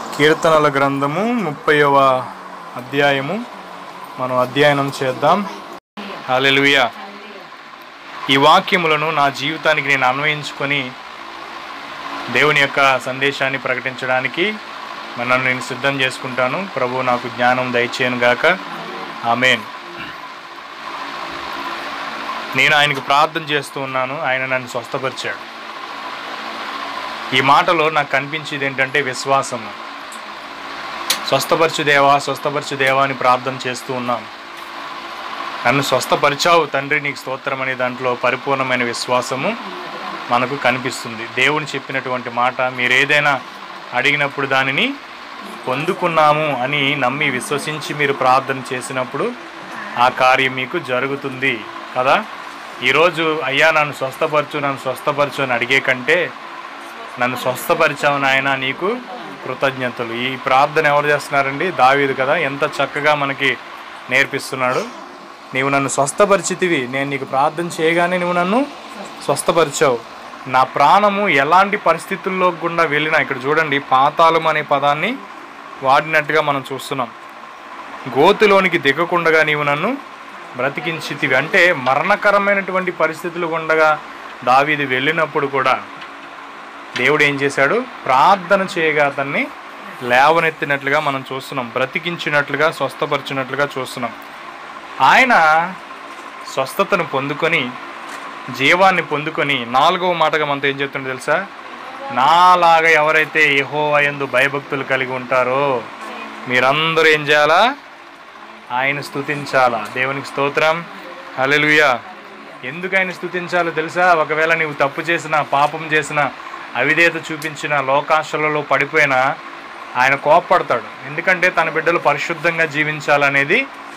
కీర్తనల గ్రంథము 30వ అధ్యాయము మనం అధ్యయనం చేద్దాం. హల్లెలూయా. ఈ వాక్యములను నా జీవితానికి నేను అన్వయించుకొని దేవుని యొక్క సందేశాన్ని ప్రకటించడానికి నన్ను నేను సిద్ధం చేసుకుంటాను. ప్రభు నాకు జ్ఞానం దయచేయను గాక. ఆమేన్. నేను ఆయనకు ప్రార్థన చేస్తూ ఉన్నాను. ఆయన నన్ను స్వస్థపరిచాడు. ఈ మాటలో నాకు కనిపించేది ఏంటంటే విశ్వాసము. స్వస్థపరచు దేవా అని ప్రార్థన చేస్తూ ఉన్నాను. నన్ను స్వస్థపరిచావు తండ్రి, నీకు స్తోత్రం అనే దాంట్లో పరిపూర్ణమైన విశ్వాసము మనకు కనిపిస్తుంది. దేవుని చెప్పినటువంటి మాట, మీరు ఏదైనా అడిగినప్పుడు దానిని పొందుకున్నాము అని నమ్మి విశ్వసించి మీరు ప్రార్థన చేసినప్పుడు ఆ కార్యం మీకు జరుగుతుంది కదా. ఈరోజు అయ్యా నన్ను స్వస్థపరచు అని అడిగే కంటే నన్ను స్వస్థపరిచావు నాయన నీకు కృతజ్ఞతలు. ఈ ప్రార్థన ఎవరు చేస్తున్నారండి? దావీదు కదా. ఎంత చక్కగా మనకి నేర్పిస్తున్నాడు. నీవు నన్ను స్వస్థపరిచితివి, నేను నీకు ప్రార్థన చేయగానే నువ్వు నన్ను స్వస్థపరిచావు. నా ప్రాణము ఎలాంటి పరిస్థితుల్లో గుండా వెళ్ళినా, ఇక్కడ చూడండి పాతాళం అనే పదాన్ని వాడినట్టుగా మనం చూస్తున్నాం. గోతులోనికి దిగకుండగా నీవు నన్ను బ్రతికించితివి అంటే మరణకరమైనటువంటి పరిస్థితులు గుండగా దావీదు వెళ్ళినప్పుడు కూడా దేవుడు ఏం చేశాడు? ప్రార్థన చేయగా అతన్ని లేవనెత్తినట్లుగా మనం చూస్తున్నాం. బ్రతికించినట్లుగా, స్వస్థపరిచినట్లుగా చూస్తున్నాం. ఆయన స్వస్థతను పొందుకొని, జీవాన్ని పొందుకొని 4వ మాటగా మనతో ఏం చెప్తుండో తెలుసా? నాలాగా ఎవరైతే యెహోవా యందు భయభక్తులు కలిగి ఉంటారో మీరందరూ ఏం చేయాలా? ఆయన స్తుతించాలా. దేవునికి స్తోత్రం. హల్లెలూయా. ఎందుకు ఆయన స్తుతించాలో తెలుసా? ఒకవేళ నీవు తప్పు చేసినా, పాపం చేసినా, అవిధేయత చూపించిన, లోకాశలలో పడిపోయినా ఆయన కోపపడతాడు. ఎందుకంటే తన బిడ్డలు పరిశుద్ధంగా జీవించాలనేది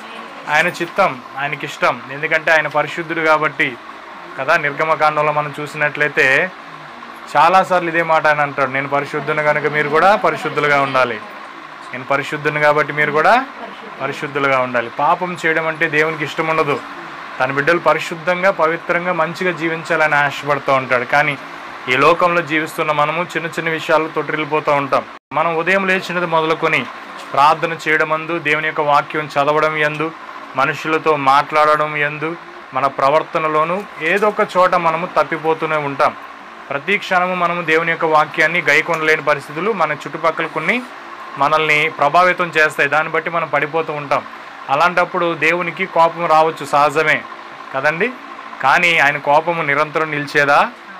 ఆయన చిత్తం, ఆయనకి ఇష్టం. ఎందుకంటే ఆయన పరిశుద్ధుడు కాబట్టి కదా. నిర్గమకాండంలో మనం చూసినట్లయితే చాలాసార్లు ఇదే మాట ఆయన అంటాడు, నేను పరిశుద్ధుని కనుక మీరు కూడా పరిశుద్ధులుగా ఉండాలి, నేను పరిశుద్ధుని కాబట్టి మీరు కూడా పరిశుద్ధులుగా ఉండాలి. పాపం చేయడం అంటే దేవునికి ఇష్టం ఉండదు. తన బిడ్డలు పరిశుద్ధంగా, పవిత్రంగా, మంచిగా జీవించాలని ఆశపడుతూ ఉంటాడు. కానీ ఈ లోకంలో జీవిస్తున్న మనము చిన్న చిన్న విషయాలు తొట్టిల్లిపోతూ ఉంటాం. మనం ఉదయం లేచినది మొదలుకొని ప్రార్థన చేయడం యందు, దేవుని యొక్క వాక్యం చదవడం యందు, మనుషులతో మాట్లాడడం యందు, మన ప్రవర్తనలోనూ ఏదో ఒక చోట మనము తప్పిపోతూనే ఉంటాం. ప్రతి క్షణము మనము దేవుని యొక్క వాక్యాన్ని గైకొనలేని పరిస్థితులు మన చుట్టుపక్కల కొన్ని మనల్ని ప్రభావితం చేస్తాయి. దాన్ని బట్టి మనం పడిపోతూ ఉంటాం. అలాంటప్పుడు దేవునికి కోపం రావచ్చు, సహజమే కదండి. కానీ ఆయన కోపము నిరంతరం నిలిచేదా?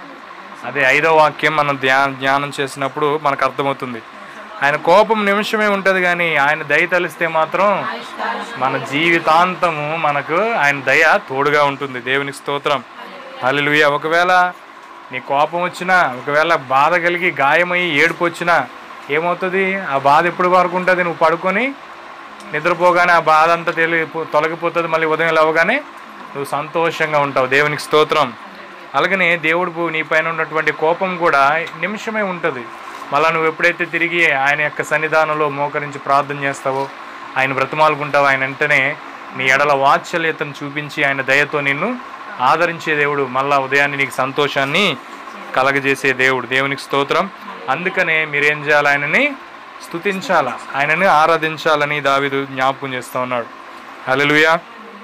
అదే 5వ వాక్యం మనం ధ్యానం చేసినప్పుడు మనకు అర్థమవుతుంది. ఆయన కోపం నిమిషమే ఉంటుంది, కానీ ఆయన దయ తలిస్తే మాత్రం మన జీవితాంతము మనకు ఆయన దయ తోడుగా ఉంటుంది. దేవునికి స్తోత్రం. హల్లెలూయా. ఒకవేళ నీ కోపం వచ్చినా, ఒకవేళ బాధ కలిగి గాయమయ్యి ఏడుపు వచ్చినా ఏమవుతుంది? ఆ బాధ ఎప్పుడు వరకు ఉంటుంది? నువ్వు పడుకొని నిద్రపోగానే ఆ బాధ అంతా తొలగిపోతుంది. మళ్ళీ ఉదయం లేవగానే నువ్వు సంతోషంగా ఉంటావు. దేవునికి స్తోత్రం. అలాగనే దేవుడు నీ పైన ఉన్నటువంటి కోపం కూడా నిమిషమే ఉంటుంది. మళ్ళీ నువ్వు ఎప్పుడైతే తిరిగి ఆయన యొక్క సన్నిధానంలో మోకరించి ప్రార్థన చేస్తావో, ఆయన బ్రతిమాలుకుంటావో, ఆయన వెంటనే నీ ఎడల వాత్సల్యతను చూపించి ఆయన దయతో నిన్ను ఆదరించే దేవుడు, మళ్ళా ఉదయాన్నే నీకు సంతోషాన్ని కలగజేసే దేవుడు. దేవునికి స్తోత్రం. అందుకనే మీరేం చేయాలి? ఆయనని స్తుతించాలా, ఆయనని ఆరాధించాలని దావీదు జ్ఞాపకం చేస్తూ ఉన్నాడు. హల్లెలూయా.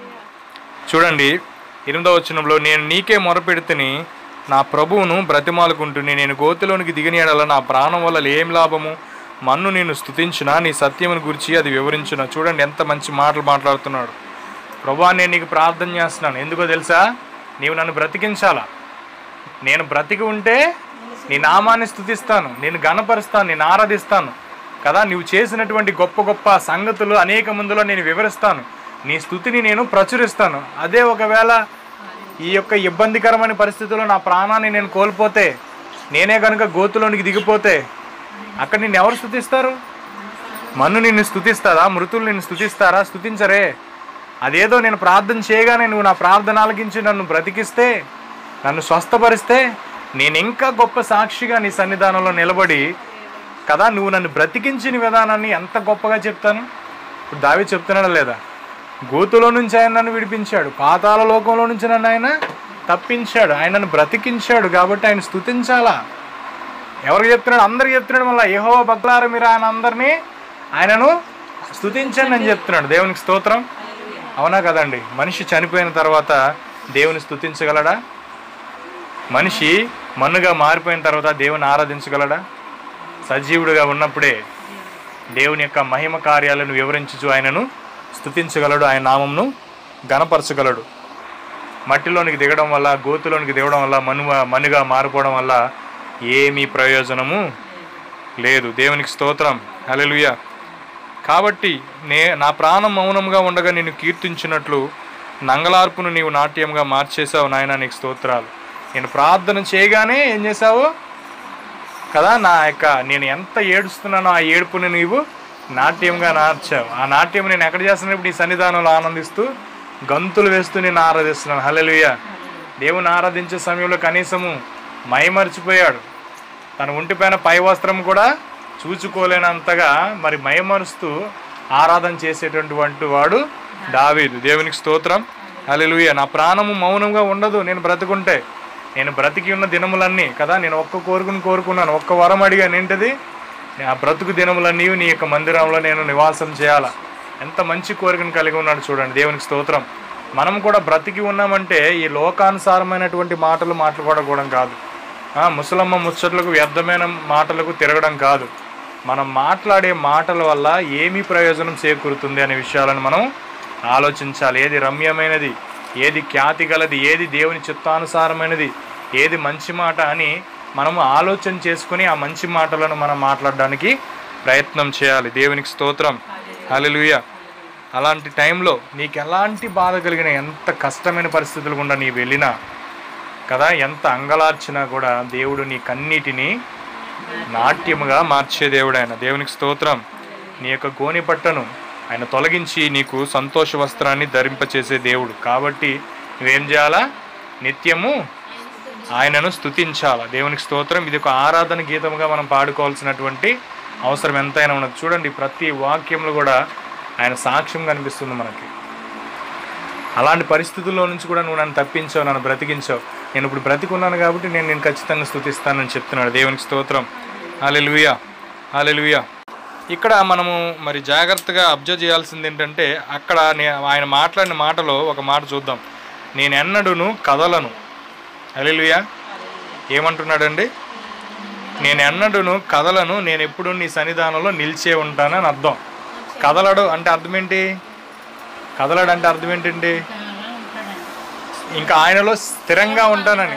చూడండి 8వ వచనంలో, నేను నీకే మొరపెడితిని, నా ప్రభువును బ్రతిమాలుకుంటుని, నేను గోతిలోనికి దిగిన ఎడల నా ప్రాణం వల్ల ఏం లాభము? మన్ను నేను స్తుతించిన, నీ సత్యమును గురించి అది వివరించిన. చూడండి ఎంత మంచి మాటలు మాట్లాడుతున్నాడు. ప్రభువా, నేను నీకు ప్రార్థన చేస్తున్నాను. ఎందుకో తెలుసా? నీవు నన్ను బ్రతికించాలా. నేను బ్రతికి ఉంటే నీ నామాన్ని స్తుతిస్తాను, నేను ఘనపరుస్తాను, నేను ఆరాధిస్తాను కదా. నువ్వు చేసినటువంటి గొప్ప గొప్ప సంగతులు అనేక మందిలో నేను వివరిస్తాను, నీ స్తుతిని నేను ప్రచురిస్తాను. అదే ఒకవేళ ఈ యొక్క ఇబ్బందికరమైన పరిస్థితుల్లో నా ప్రాణాన్ని నేను కోల్పోతే, నేనే కనుక గోతులోనికి దిగిపోతే అక్కడ నిన్ను ఎవరు స్తుతిస్తారు? మన్ను నిన్ను స్తుతిస్తారా? మృతులు నిన్ను స్తుతిస్తారా? స్తుతించరే. అదేదో నేను ప్రార్థన చేయగానే నువ్వు నా ప్రార్థన ఆలకించి నన్ను బ్రతికిస్తే, నన్ను స్వస్థపరిస్తే, నేను ఇంకా గొప్ప సాక్షిగా నీ సన్నిధానంలో నిలబడి కదా నువ్వు నన్ను బ్రతికించిన విధానాన్ని ఎంత గొప్పగా చెప్తాను. ఇప్పుడు దావీదు చెప్తున్నాడా లేదా? గోతులో నుంచి ఆయన నన్ను విడిపించాడు, పాతాళ లోకంలో నుంచి నన్ను ఆయన తప్పించాడు, ఆయనను బ్రతికించాడు. కాబట్టి ఆయన స్తుతించాలా. ఎవరికి చెప్తున్నాడు? అందరికి చెప్తున్నాడు. మళ్ళీ యెహోవా భక్తులారా మీరు ఆయనను స్తుతించండి అని చెప్తున్నాడు. దేవునికి స్తోత్రం. అవునా కదండి? మనిషి చనిపోయిన తర్వాత దేవుని స్తుతించగలడా? మనిషి మన్నుగా మారిపోయిన తర్వాత దేవుని ఆరాధించగలడా? సజీవుడిగా ఉన్నప్పుడే దేవుని యొక్క మహిమ కార్యాలను వివరించుచు ఆయనను స్తుతించగలడు, ఆయన నామంను ఘనపరచగలడు. మట్టిలోనికి దిగడం వల్ల, గోతులోనికి దిగడం వల్ల, మన్నుగా మారిపోవడం వల్ల ఏమీ ప్రయోజనము లేదు. దేవునికి స్తోత్రం. హల్లెలూయా. కాబట్టి నా ప్రాణం మౌనంగా ఉండగా నిన్ను కీర్తించినట్లు నంగలార్పును నీవు నాట్యంగా మార్చేసావు నాయన, నీకు స్తోత్రాలు. నేను ప్రార్థన చేయగానే ఏం చేశావు కదా, నేను ఎంత ఏడుస్తున్నానో ఆ ఏడుపుని నీవు నాట్యంగా మార్చావు. ఆ నాట్యం నేను ఎక్కడ చేస్తున్నప్పుడు నీ సన్నిధానంలో ఆనందిస్తూ గంతులు వేస్తూ నేను ఆరాధిస్తున్నాను. హల్లెలూయా. దేవుని ఆరాధించే సమయంలో కనీసము మైమరిచిపోయాడు. తన ఒంటిపైన పై వస్త్రం కూడా చూచుకోలేనంతగా మరి మైమరుస్తూ ఆరాధన చేసేటటువంటి వాడు దావీదు. దేవునికి స్తోత్రం. హల్లెలూయా. నా ప్రాణము మౌనంగా ఉండదు నేను బ్రతుకుంటే. నేను బ్రతికి ఉన్న దినములన్నీ కదా, నేను ఒక్క కోరుకున్నాను, ఒక్క వరం అడిగాను. ఏంటిది? ఆ బ్రతుకు దినములన్నీ నీ యొక్క మందిరంలో నేను నివాసం చేయాలా. ఎంత మంచి కోరికను కలిగి ఉన్నాడు చూడండి. దేవునికి స్తోత్రం. మనం కూడా బ్రతికి ఉన్నామంటే ఈ లోకానుసారమైనటువంటి మాటలు మాట్లాడకూడడం కాదు, ముసలమ్మ ముచ్చట్లకు వ్యర్థమైన మాటలకు తిరగడం కాదు. మనం మాట్లాడే మాటల వల్ల ఏమి ప్రయోజనం చేకూరుతుంది అనే విషయాలను మనం ఆలోచించాలి. ఏది రమ్యమైనది, ఏది ఖ్యాతి గలది, ఏది దేవుని చిత్తానుసారమైనది, ఏది మంచి మాట అని మనము ఆలోచన చేసుకుని ఆ మంచి మాటలను మనం మాట్లాడడానికి ప్రయత్నం చేయాలి. దేవునికి స్తోత్రం. హల్లెలూయా. అలాంటి టైంలో నీకు ఎలాంటి బాధ కలిగిన, ఎంత కష్టమైన పరిస్థితులు గుండా నీ వెళ్ళినా కదా, ఎంత అంగలార్చినా కూడా దేవుడు నీ కన్నీటిని నాట్యముగా మార్చే దేవుడు ఆయన. దేవునికి స్తోత్రం. నీ యొక్క గోని పట్టను ఆయన తొలగించి నీకు సంతోష వస్త్రాన్ని ధరింపచేసే దేవుడు. కాబట్టి నువ్వేం చేయాలా? నిత్యము ఆయనను స్తుతించాలా. దేవునికి స్తోత్రం. ఇది ఒక ఆరాధన గీతముగా మనం పాడుకోవాల్సినటువంటి అవసరం ఎంతైనా ఉన్నది. చూడండి, ప్రతి వాక్యంలో కూడా ఆయన సాక్ష్యం కనిపిస్తుంది మనకి. అలాంటి పరిస్థితుల్లో నుంచి కూడా నువ్వు నన్ను తప్పించావు, నన్ను బ్రతికించావు, నేను ఇప్పుడు బ్రతికున్నాను కాబట్టి నేను ఖచ్చితంగా స్తుతిస్తానని చెప్తున్నాడు. దేవునికి స్తోత్రం. హల్లెలూయా. హల్లెలూయా. ఇక్కడ మనము మరి జాగ్రత్తగా అబ్జర్వ్ చేయాల్సింది ఏంటంటే, అక్కడ ఆయన మాట్లాడిన మాటలో ఒక మాట చూద్దాం. నేను ఎన్నడూను కదలను. హల్లెలూయా. ఏమంటున్నాడండి? నేను ఎన్నడూను కదలను, నేను ఎప్పుడు నీ సన్నిధానంలో నిలిచే ఉంటానని అర్థం. కదలడు అంటే అర్థం ఏంటి? కదలడు అంటే అర్థం ఏంటండి? ఇంకా ఆయనలో స్థిరంగా ఉంటానని,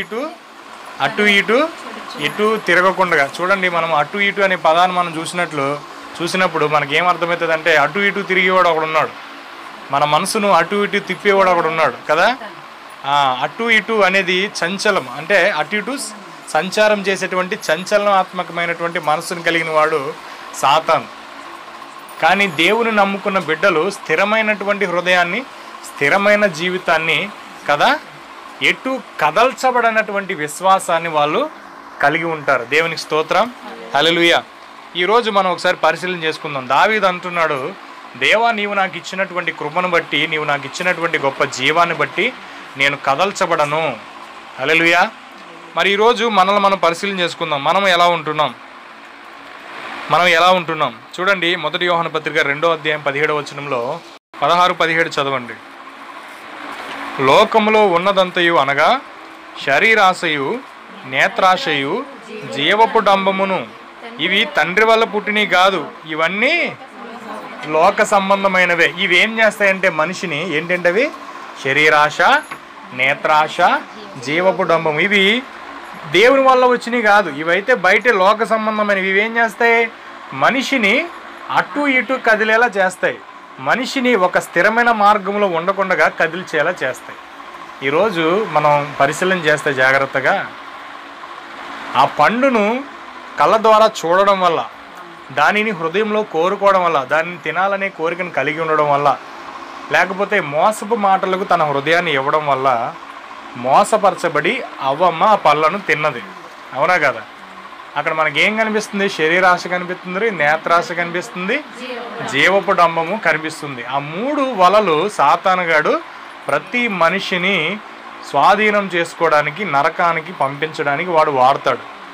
అటు ఇటు తిరగకుండా. చూడండి, మనం అటు ఇటు అనే పదాన్ని మనం చూసినప్పుడు మనకేం అర్థమవుతుంది అంటే, అటు ఇటు తిరిగేవాడు ఒకడున్నాడు, మన మనసును అటు ఇటు తిప్పేవాడు ఒకడున్నాడు కదా. అటు ఇటు అనేది చంచలం, అంటే అటు ఇటు సంచారం చేసేటువంటి చంచలనాత్మకమైనటువంటి మనసును కలిగిన వాడు సాతాను. కానీ దేవుని నమ్ముకున్న బిడ్డలు స్థిరమైనటువంటి హృదయాన్ని, స్థిరమైన జీవితాన్ని కదా, ఎటు కదల్చబడినటువంటి విశ్వాసాన్ని వాళ్ళు కలిగి ఉంటారు. దేవునికి స్తోత్రం. హల్లెలూయా. ఈరోజు మనం ఒకసారి పరిశీలన చేసుకుందాం. దావీదు అంటున్నాడు, దేవా నీవు నాకు ఇచ్చినటువంటి కృపను బట్టి, నీవు నాకు ఇచ్చినటువంటి గొప్ప జీవాన్ని బట్టి నేను కదల్చబడను. హల్లెలూయా. మరి ఈరోజు మనల్ని మనం పరిశీలన చేసుకుందాం. మనం ఎలా ఉంటున్నాం చూడండి. 1 యోహాను పత్రిక 2వ అధ్యాయం 17వ వచనంలో 16-17 చదవండి. లోకములో ఉన్నదంతయు అనగా శరీరాశయు, నేత్రాశయు, జీవపు డంబమును ఇవి తండ్రి వల్ల పుట్టినవి కాదు, ఇవన్నీ లోక సంబంధమైనవే. ఇవి ఏం చేస్తాయంటే మనిషిని, ఏంటంటే అవి శరీరాశ, నేత్రాశ, జీవపు డంబము, ఇవి దేవుని వల్ల వచ్చినవి కాదు. ఇవైతే బయట లోక సంబంధమైనవి. ఇవేం చేస్తాయి? మనిషిని అటు ఇటు కదిలేలా చేస్తాయి, మనిషిని ఒక స్థిరమైన మార్గంలో ఉండకుండా కదిల్చేలా చేస్తాయి. ఈరోజు మనం పరిశీలన చేస్తే జాగ్రత్తగా, ఆ పండును కళ్ళ ద్వారా చూడడం వల్ల, దానిని హృదయంలో కోరుకోవడం వల్ల, దానిని తినాలనే కోరికను కలిగి ఉండడం వల్ల, లేకపోతే మోసపు మాటలకు తన హృదయాన్ని ఇవ్వడం వల్ల మోసపరచబడి అవ్వమ్మ ఆ పళ్ళను తిన్నది. అవునా కదా? అక్కడ మనకి ఏం కనిపిస్తుంది? శరీరాశ కనిపిస్తుంది, నేత్రాశ కనిపిస్తుంది, జీవపు డంబము కనిపిస్తుంది. ఆ 3 వలలు సాతానుగాడు ప్రతి మనిషిని స్వాధీనం చేసుకోవడానికి, నరకానికి పంపించడానికి వాడు వాడతాడు.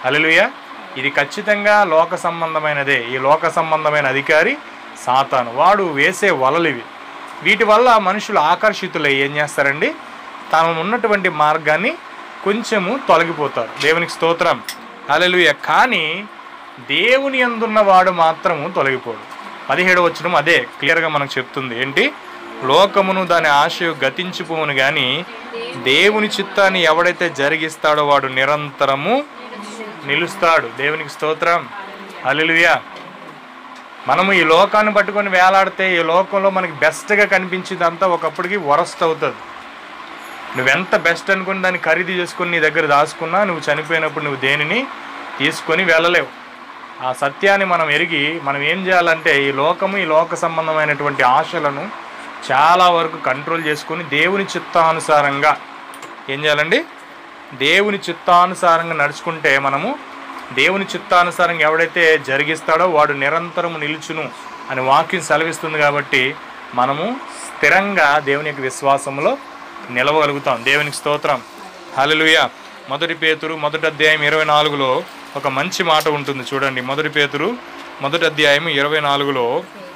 హల్లెలూయా. ఇది ఖచ్చితంగా లోక సంబంధమైనదే. ఈ లోక సంబంధమైన అధికారి సాతాను. వాడు వేసే వలలు ఇవి. వీటి వల్ల మనుషులు ఆకర్షితులై ఏం చేస్తారండి, తాను ఉన్నటువంటి మార్గాన్ని కొంచెము తొలగిపోతారు. దేవునికి స్తోత్రం, హల్లెలూయా. కానీ దేవుని యందున్న వాడు మాత్రము తొలగిపోడు. 17వ వచనం అదే క్లియర్గా మనకు చెప్తుంది. ఏంటి? లోకమును దాని ఆశయు గతించిపోవును కానీ దేవుని చిత్తాన్ని ఎవడైతే జరిగిస్తాడో వాడు నిరంతరము నిలుస్తాడు. దేవునికి స్తోత్రం, హల్లెలూయా. మనము ఈ లోకాన్ని పట్టుకొని వేలాడితే ఈ లోకంలో మనకి బెస్ట్గా కనిపించేదంతా ఒకప్పటికి వరస్ట్ అవుతుంది. నువ్వెంత బెస్ట్ అనుకుని దాన్ని ఖరీదు చేసుకుని నీ దగ్గర దాచుకున్నా నువ్వు చనిపోయినప్పుడు నువ్వు దేనిని తీసుకొని వెళ్ళలేవు. ఆ సత్యాన్ని మనం ఎరిగి మనం ఏం చేయాలంటే ఈ లోకము, ఈ లోక సంబంధమైనటువంటి ఆశలను చాలా వరకు కంట్రోల్ చేసుకొని దేవుని చిత్తానుసారంగా ఏం చేయాలండి, దేవుని చిత్తానుసారంగా నడుచుకుంటే మనము దేవుని చిత్తానుసారంగా ఎవడైతే జరిగిస్తాడో వాడు నిరంతరము నిలుచును అని వాక్యం సెలవిస్తుంది. కాబట్టి మనము స్థిరంగా దేవుని యొక్క విశ్వాసంలో నిలవగలుగుతాం. దేవునికి స్తోత్రం, హల్లెలూయా. 1 పేతురు 1వ అధ్యాయం 24లో ఒక మంచి మాట ఉంటుంది చూడండి. 1 పేతురు 1వ అధ్యాయం 24లో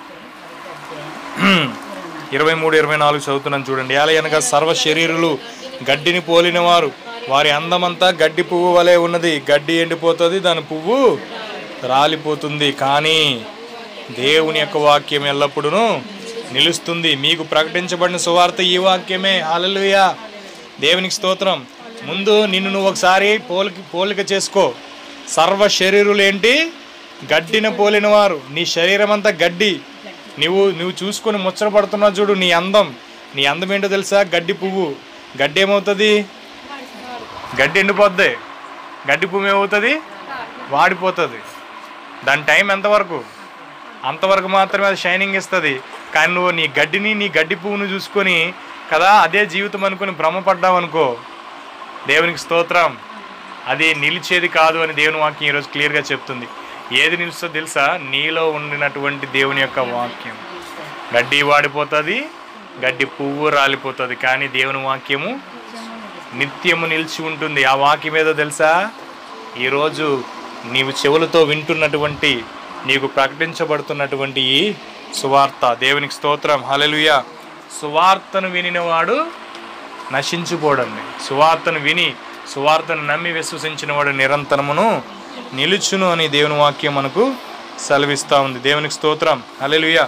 23-24 చదువుతున్నాను చూడండి. ఏలయనగా సర్వ శరీరులు గడ్డిని పోలిన వారు, వారి అందమంతా గడ్డి పువ్వు వలె ఉన్నది. గడ్డి ఎండిపోతుంది, దాని పువ్వు రాలిపోతుంది, కానీ దేవుని యొక్క వాక్యం ఎల్లప్పుడూ నిలుస్తుంది. మీకు ప్రకటించబడిన సువార్త ఈ వాక్యమే. హల్లెలూయా, దేవునికి స్తోత్రం. ముందు నిన్ను నువ్వు ఒకసారి పోలిక చేసుకో. సర్వ శరీరులు ఏంటి? గడ్డిన పోలిన వారు. నీ శరీరం అంతా గడ్డి. నువ్వు చూసుకొని ముచ్చటపడుతున్నావు చూడు. నీ అందం ఏంటో తెలుసా? గడ్డి పువ్వు. గడ్డి ఏమవుతుంది? గడ్డి ఎండిపోద్ది. గడ్డి పువ్వు ఏమవుతుంది? వాడిపోతుంది. దాని టైం ఎంతవరకు? అంతవరకు మాత్రమే అది షైనింగ్ ఇస్తుంది. కానీ నువ్వు నీ గడ్డిని, నీ గడ్డి పువ్వును చూసుకొని కదా అదే జీవితం అనుకుని భ్రమపడ్డావు అనుకో, దేవునికి స్తోత్రం, అది నిలిచేది కాదు అని దేవుని వాక్యం ఈరోజు క్లియర్గా చెప్తుంది. ఏది నిలుస్తుందో తెలుసా? నీలో ఉండినటువంటి దేవుని యొక్క వాక్యం. గడ్డి వాడిపోతుంది, గడ్డి పువ్వు రాలిపోతుంది, కానీ దేవుని వాక్యము నిత్యము నిలిచి ఉంటుంది. ఆ వాక్యం ఏదో తెలుసా? ఈరోజు నీవు చెవులతో వింటున్నటువంటి, నీకు ప్రకటించబడుతున్నటువంటి ఈ సువార్త. దేవునికి స్తోత్రం, హల్లెలూయా. సువార్తను వినినవాడు నశించిపోడండి. సువార్తను విని సువార్తను నమ్మి విశ్వసించిన వాడు నిరంతరమును నిలుచును అని దేవుని వాక్యం మనకు సెలవిస్తూ ఉంది. దేవునికి స్తోత్రం, హల్లెలూయా.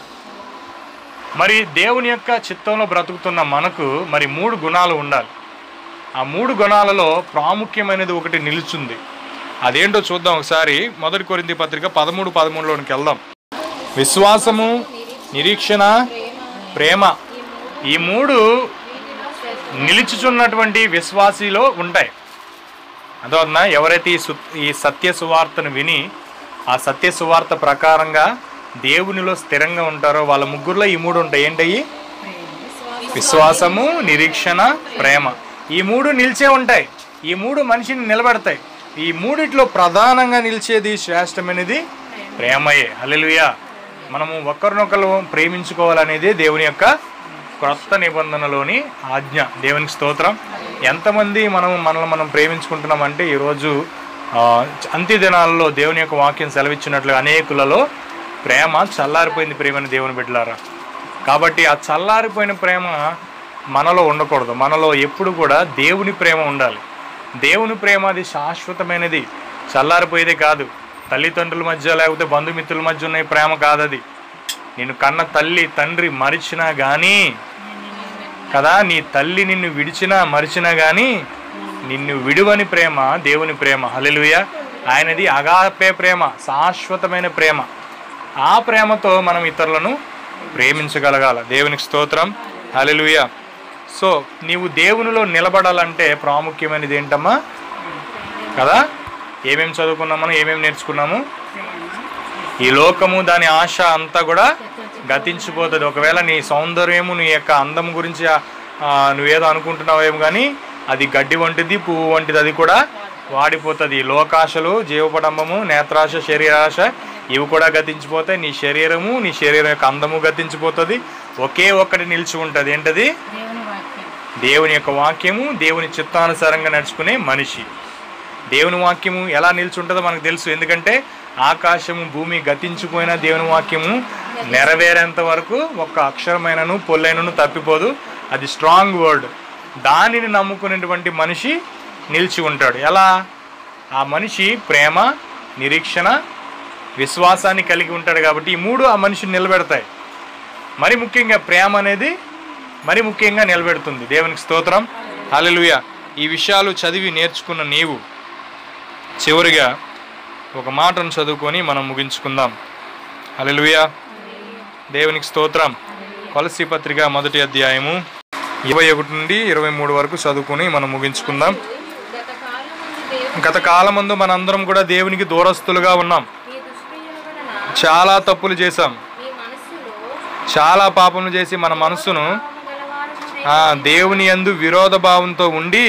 మరి దేవుని యొక్క చిత్తంలో బ్రతుకుతున్న మనకు మరి 3 గుణాలు ఉండాలి. ఆ 3 గుణాలలో ప్రాముఖ్యమైనది ఒకటి నిలుచుంది. అదేంటో చూద్దాం ఒకసారి. 1 కొరింథీ పత్రిక 13:13లోనికి వెళ్దాం. విశ్వాసము, నిరీక్షణ, ప్రేమ, ఈ 3 నిలుచుచున్నటువంటి విశ్వాసిలో ఉంటాయి. అదొన్నా ఎవరైతే ఈ సత్య సువార్తను విని ఆ సత్య సువార్త ప్రకారంగా దేవునిలో స్థిరంగా ఉంటారో వాళ్ళ ముగ్గురులో ఈ 3 ఉంటాయి. ఏంటయ్యి? విశ్వాసము, నిరీక్షణ, ప్రేమ. ఈ 3 నిలిచే ఉంటాయి. ఈ 3 మనిషిని నిలబెడతాయి. ఈ 3 ప్రధానంగా నిలిచేది, శ్రేష్టమైనది ప్రేమయే. హల్లెలూయా. మనము ఒకరినొకరు ప్రేమించుకోవాలనేది దేవుని యొక్క క్రొత్త నిబంధనలోని ఆజ్ఞ. దేవునికి స్తోత్రం. ఎంతమంది మనల్ని మనం ప్రేమించుకుంటున్నామంటే ఈరోజు అంత్య దినాలలో దేవుని యొక్క వాక్యం సెలవిచ్చినట్లు అనేకులలో ప్రేమ చల్లారిపోయింది. ప్రేమని దేవుని బిడ్డలారా. కాబట్టి ఆ చల్లారిపోయిన ప్రేమ మనలో ఉండకూడదు. మనలో ఎప్పుడు కూడా దేవుని ప్రేమ ఉండాలి. దేవుని ప్రేమ అది శాశ్వతమైనది, చల్లారిపోయేదే కాదు. తల్లిదండ్రుల మధ్య లేకపోతే బంధుమిత్రుల మధ్య ఉన్న ప్రేమ కాదది. నిన్ను కన్న తల్లి తండ్రి మరిచినా కానీ కదా, నీ తల్లి నిన్ను విడిచినా మరిచినా కానీ నిన్ను విడువని ప్రేమ దేవుని ప్రేమ. హల్లెలూయా. ఆయనది అగాపే ప్రేమ, శాశ్వతమైన ప్రేమ. ఆ ప్రేమతో మనం ఇతరులను ప్రేమించగలగాల. దేవునికి స్తోత్రం, హల్లెలూయా. సో నీవు దేవునిలో నిలబడాలంటే ప్రాముఖ్యమైనది ఏంటమ్మా కదా? ఏమేమి చదువుకున్నాము, ఏమేమి నేర్చుకున్నాము? ఈ లోకము దాని ఆశ అంతా కూడా గతించిపోతుంది. ఒకవేళ నీ సౌందర్యము, నీ యొక్క అందం గురించి నువ్వేదో అనుకుంటున్నావేమో కానీ అది గడ్డి వంటిది, పువ్వు వంటిది, అది కూడా వాడిపోతుంది. లోకాశలు, జీవపడంబము, నేత్రాశ, శరీరాశ ఇవి కూడా గతించిపోతాయి. నీ శరీరం యొక్క అందము గతించిపోతుంది. ఒకే ఒక్కటి నిలిచి ఉంటుంది. ఏంటది? దేవుని యొక్క వాక్యము, దేవుని చిత్తానుసారంగా నడుచుకునే మనిషి. దేవుని వాక్యము ఎలా నిల్చుంటుందో మనకు తెలుసు. ఎందుకంటే ఆకాశము భూమి గతించిపోయినా దేవుని వాక్యము నెరవేరేంత వరకు ఒక్క అక్షరమైనను పొల్లైనను తప్పిపోదు. అది స్ట్రాంగ్ వర్డ్. దానిని నమ్ముకునేటువంటి మనిషి నిలిచి ఉంటాడు. ఎలా? ఆ మనిషి ప్రేమ, నిరీక్షణ, విశ్వాసాన్ని కలిగి ఉంటాడు. కాబట్టి ఈ మూడు ఆ మనిషిని నిలబెడతాయి. మరి ముఖ్యంగా ప్రేమ అనేది మరి ముఖ్యంగా నిలబెడుతుంది. దేవునికి స్తోత్రం, హల్లెలూయా. ఈ విషయాలు చదివి నేర్చుకున్న నీవు చివరిగా ఒక మాటను చదువుకొని మనం ముగించుకుందాం. హల్లెలూయా, దేవునికి స్తోత్రం. కొలస్సీ పత్రిక 1వ అధ్యాయము 21 నుండి 23 వరకు చదువుకొని మనం ముగించుకుందాం. గత కాలమందు మనందరం కూడా దేవునికి దూరస్తులుగా ఉన్నాం. చాలా తప్పులు చేశాం, చాలా పాపములు చేసి మన మనస్సును దేవుని యందు విరోధ భావంతో ఉండి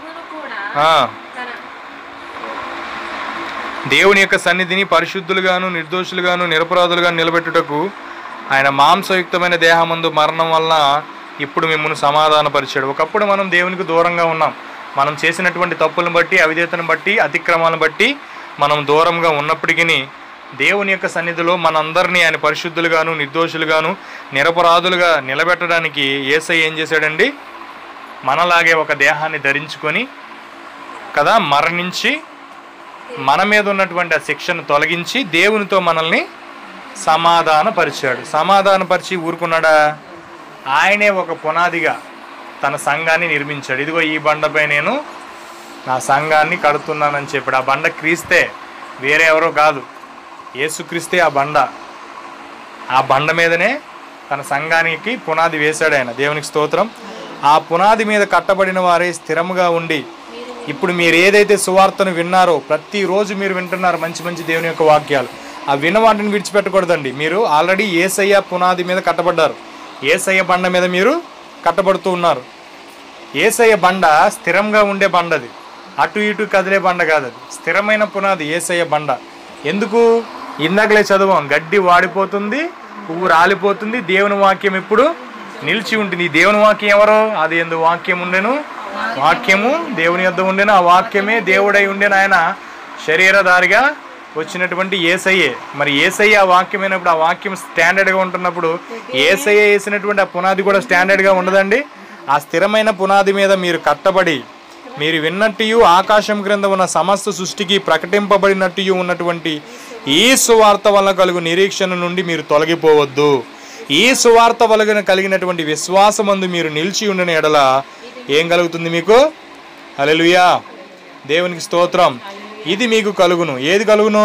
దేవుని యొక్క సన్నిధిని పరిశుద్ధులుగాను నిర్దోషులుగాను నిరపరాధులుగా నిలబెట్టుటకు ఆయన మాంసయుక్తమైన దేహమందు మరణం వలన ఇప్పుడు మిమ్మల్ని సమాధానపరిచాడు. ఒకప్పుడు మనం దేవునికి దూరంగా ఉన్నాం. మనం చేసినటువంటి తప్పులను బట్టి, అవిధేయతను బట్టి, అతిక్రమాలను బట్టి మనం దూరంగా ఉన్నప్పటికీ దేవుని యొక్క సన్నిధిలో మనందరినీ ఆయన పరిశుద్ధులుగాను నిర్దోషులుగాను నిరపరాధులుగా నిలబెట్టడానికి యేసయ్య ఏం చేశాడండి? మనలాగే ఒక దేహాన్ని ధరించుకొని కదా మరణించి మన మీద ఉన్నటువంటి ఆ శిక్షను తొలగించి దేవునితో మనల్ని సమాధానపరిచాడు. సమాధానపరిచి ఊరుకున్నాడా? ఆయనే ఒక పునాదిగా తన సంఘాన్ని నిర్మించాడు. ఇదిగో ఈ బండపై నేను నా సంఘాన్ని కడుతున్నానని చెప్పాడు. ఆ బండ క్రీస్తే, వేరే ఎవరో కాదు, యేసుక్రీస్తే ఆ బండ. ఆ బండ మీదనే తన సంఘానికి పునాది వేశాడు ఆయన. దేవునికి స్తోత్రం. ఆ పునాది మీద కట్టబడిన వారే స్థిరముగా ఉండి ఇప్పుడు మీరు ఏదైతే సువార్తను విన్నారో, ప్రతిరోజు మీరు వింటున్నారు మంచి మంచి దేవుని యొక్క వాక్యాలు, ఆ విన్న వాటిని విడిచిపెట్టకూడదండి. మీరు ఆల్రెడీ యేసయ్య పునాది మీద కట్టబడ్డారు. యేసయ్య బండ మీద మీరు కట్టబడుతూ ఉన్నారు. యేసయ్య బండ స్థిరంగా ఉండే బండది, అటు ఇటు కదిలే బండ కాదు. అది స్థిరమైన పునాది యేసయ్య బండ. ఎందుకు? ఇందాకలే చదువాం, గడ్డి వాడిపోతుంది, పువ్వు రాలిపోతుంది, దేవుని వాక్యం ఇప్పుడు నిలిచి ఉంటుంది. ఈ దేవుని వాక్యం ఎవరు? అది ఎందు వాక్యం ఉండెను, వాక్యము దేవుని యొద్ద ఉండెను, ఆ వాక్యమే దేవుడై ఉండెను. ఆయన శరీరధారిగా వచ్చినటువంటి యేసయ్యే. మరి యేసయ్య ఆ వాక్యమైనప్పుడు, ఆ వాక్యం స్టాండర్డ్గా ఉంటున్నప్పుడు యేసయ్య వేసినటువంటి ఆ పునాది కూడా స్టాండర్డ్గా ఉండదండి. ఆ స్థిరమైన పునాది మీద మీరు కట్టబడి మీరు విన్నట్టు ఆకాశం క్రింద ఉన్న సమస్త సృష్టికి ప్రకటింపబడినట్టు ఉన్నటువంటి ఈ సువార్త వల్ల కలుగు నిరీక్షణ నుండి మీరు తొలగిపోవద్దు. ఈ సువార్త వలన కలిగినటువంటి విశ్వాసమందు మీరు నిలిచి ఉండిన ఎడల ఏం కలుగుతుంది మీకు? హల్లెలూయా, దేవునికి స్తోత్రం. ఇది మీకు కలుగును. ఏది కలుగును?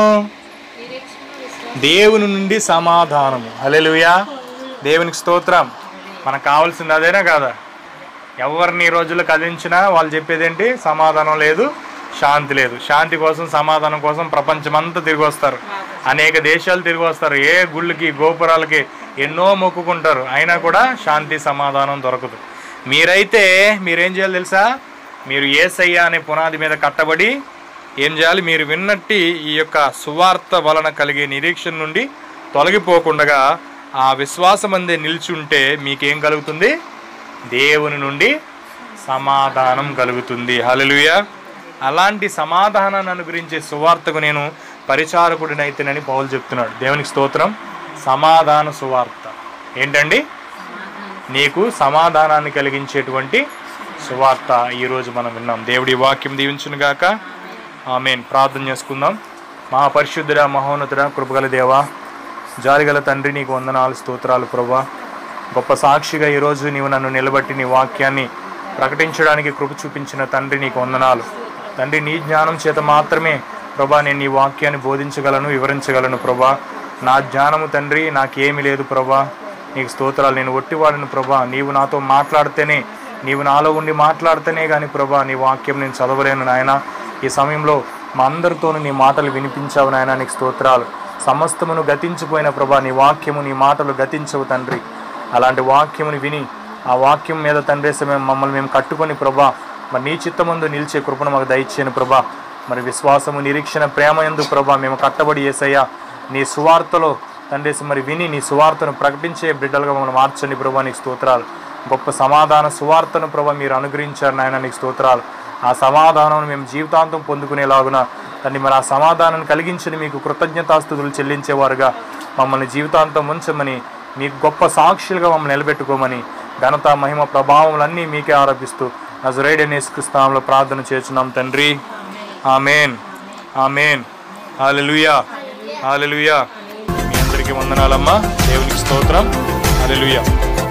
దేవుని నుండి సమాధానము. హల్లెలూయా, దేవునికి స్తోత్రం. మనకు కావాల్సింది అదేనా కాదా? ఎవరిని ఈ రోజుల్లో కదిలించినా వాళ్ళు చెప్పేదేంటి? సమాధానం లేదు, శాంతి లేదు. శాంతి కోసం, సమాధానం కోసం ప్రపంచమంతా తిరిగి వస్తారు, అనేక దేశాలు తిరిగి వస్తారు, ఏ గుళ్ళకి గోపురాలకి ఎన్నో మొక్కుకుంటారు, అయినా కూడా శాంతి సమాధానం దొరకదు. మీరైతే మీరేం చేయాలి తెలుసా? మీరు యేసయ్య అనే పునాది మీద కట్టబడి ఏం చేయాలి? మీరు విన్నట్టి ఈ యొక్క సువార్త వలన కలిగే నిరీక్షణ నుండి తొలగిపోకుండా ఆ విశ్వాసం అందే నిలిచి ఉంటే మీకేం కలుగుతుంది? దేవుని నుండి సమాధానం కలుగుతుంది. హల్లెలూయా. అలాంటి సమాధానాన్ని అనుగ్రహించే సువార్తకు నేను పరిచారకుడినైతేనని పౌలు చెప్తున్నాడు. దేవునికి స్తోత్రం. సమాధాన సువార్త ఏంటండి? నీకు సమాధానాన్ని కలిగించేటువంటి సువార్త ఈరోజు మనం విన్నాం. దేవుడి వాక్యం దీవించును గాక. ఆమేన్. ప్రార్థన చేసుకుందాం. మహాపరిశుద్ధుడా, మహోన్నతుడా, కృపగల దేవా, జాలిగల తండ్రి, నీకు వందనాలు, స్తోత్రాలు ప్రభువా. గొప్ప సాక్షిగా ఈరోజు నీవు నన్ను నిలబట్టి నీ వాక్యాన్ని ప్రకటించడానికి కృప చూపించిన తండ్రి, నీకు వందనాలు తండ్రి. నీ జ్ఞానం చేత మాత్రమే ప్రభా నేను నీ వాక్యాన్ని బోధించగలను, వివరించగలను ప్రభా. నా జ్ఞానము తండ్రి నాకేమీ లేదు ప్రభా. నీకు స్తోత్రాలు. నేను ఒట్టివాడిని ప్రభా. నీవు నాతో మాట్లాడితేనే, నీవు నాలో ఉండి మాట్లాడితేనే కానీ ప్రభా నీ వాక్యం నేను చదవలేను నాయన. ఈ సమయంలో మా అందరితోనూ నీ మాటలు వినిపించావు నాయన. నీకు స్తోత్రాలు. సమస్తమును గతించిపోయిన ప్రభా నీ వాక్యము, నీ మాటలు గతించవు తండ్రి. అలాంటి వాక్యముని విని ఆ వాక్యం మీద తండ్రి మమ్మల్ని మేము కట్టుకొని ప్రభా మరి నీ చిత్తమందు నిలిచే కృపను మాకు దయచేయను ప్రభా. మరి విశ్వాసము, నిరీక్షణ, ప్రేమ యందు ప్రభా మేము కట్టబడి యేసయ్యా నీ సువార్తలో తండ్రి మరి విని నీ సువార్తను ప్రకటించే బిడ్డలుగా మమ్మల్ని మార్చండి ప్రభా. నీకు స్తోత్రాలు. గొప్ప సమాధాన సువార్తను ప్రభా మీరు అనుగ్రహించారు నాయన. నీకు స్తోత్రాలు. ఆ సమాధానం మేము జీవితాంతం పొందుకునేలాగున తండ్రి మరి ఆ సమాధానాన్ని కలిగించిన మీకు కృతజ్ఞతాస్తుతులు చెల్లించేవారుగా మమ్మల్ని జీవితాంతం ఉంచమని, మీకు గొప్ప సాక్షులుగా మమ్మల్ని నిలబెట్టుకోమని, ఘనత మహిమ ప్రభావములన్నీ మీకే ఆరోపిస్తూ నజరేయుడైన యేసుక్రీస్తు నామములో ప్రార్థన చేస్తున్నాం తండ్రి. ఆమేన్, ఆమేన్. హల్లెలూయా, హల్లెలూయా. మీ అందరికీ వందనాలమ్మా. దేవునికి స్తోత్రం. హల్లెలూయా.